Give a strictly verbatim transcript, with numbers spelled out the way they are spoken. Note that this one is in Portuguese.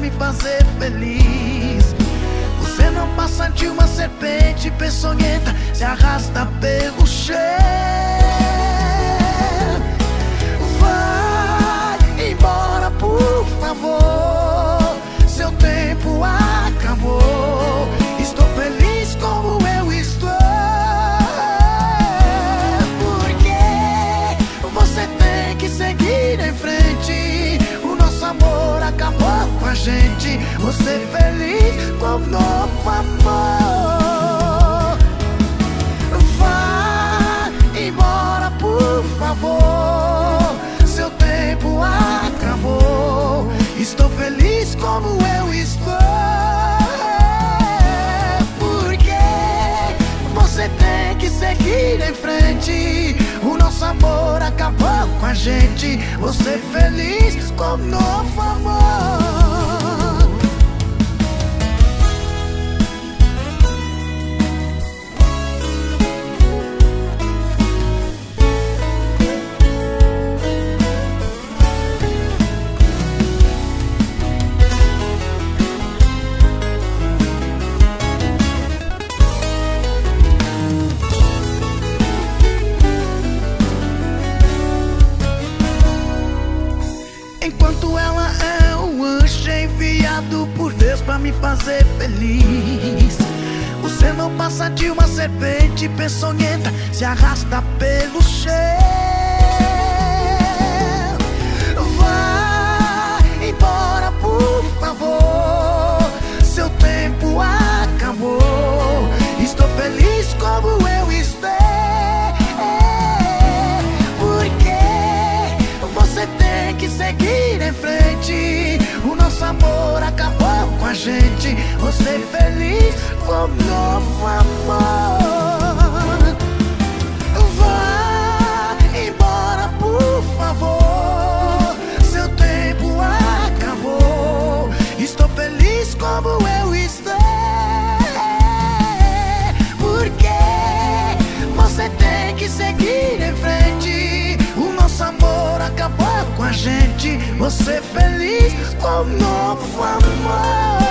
me fazer feliz. Você não passa de uma serpente peçonhenta, se arrasta pelo chão. Vai embora, por favor, seu tempo acabou. Estou feliz como eu estou, porque você tem que seguir em frente. O nosso amor acabou com a gente. Você feliz com um novo amor. Vá embora, por favor, seu tempo acabou. Estou feliz como eu estou, porque você tem que seguir em frente. O nosso amor acabou com a gente. Você feliz com um novo amor. Enquanto ela é um anjo enviado por Deus pra me fazer feliz, você não passa de uma serpente peçonhenta, se arrasta pelo chão. Vá embora, por favor, seu tempo acabou. Estou feliz como eu estou, você tem que seguir em frente. O nosso amor acabou com a gente. Você feliz com um novo amor. Vá embora, por favor, seu tempo acabou. Estou feliz como eu estou, porque você tem que seguir em frente. O nosso amor acabou com a gente. Você feliz com um novo amor.